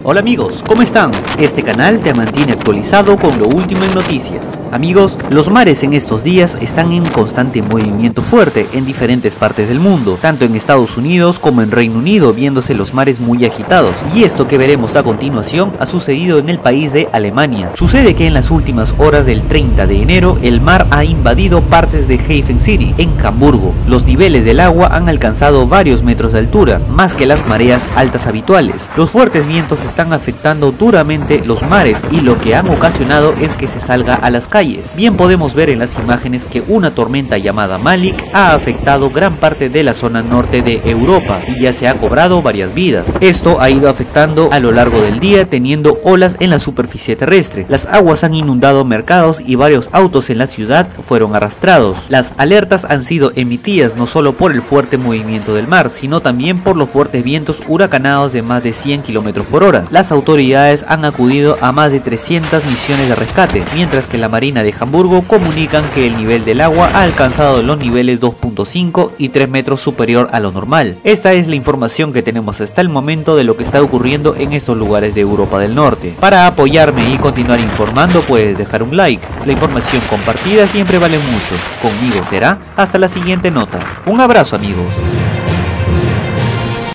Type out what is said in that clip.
Hola amigos, ¿cómo están? Este canal te mantiene actualizado con lo último en noticias. Amigos, los mares en estos días están en constante movimiento fuerte en diferentes partes del mundo, tanto en Estados Unidos como en Reino Unido, viéndose los mares muy agitados. Y esto que veremos a continuación ha sucedido en el país de Alemania. Sucede que en las últimas horas del 30 de enero, el mar ha invadido partes de Hafen City, en Hamburgo. Los niveles del agua han alcanzado varios metros de altura, más que las mareas altas habituales. Los fuertes vientos están afectando duramente los mares y lo que han ocasionado es que se salga a las calles. Bien podemos ver en las imágenes que una tormenta llamada Malik ha afectado gran parte de la zona norte de Europa y ya se ha cobrado varias vidas. Esto ha ido afectando a lo largo del día, teniendo olas en la superficie terrestre. Las aguas han inundado mercados y varios autos en la ciudad fueron arrastrados. Las alertas han sido emitidas no solo por el fuerte movimiento del mar, sino también por los fuertes vientos huracanados de más de 100 km por hora. Las autoridades han acudido a más de 300 misiones de rescate, mientras que la Marina de Hamburgo comunican que el nivel del agua ha alcanzado los niveles 2.5 y 3 metros superior a lo normal. Esta es la información que tenemos hasta el momento de lo que está ocurriendo en estos lugares de Europa del Norte. Para apoyarme y continuar informando puedes dejar un like. La información compartida siempre vale mucho. Conmigo será hasta la siguiente nota. Un abrazo amigos.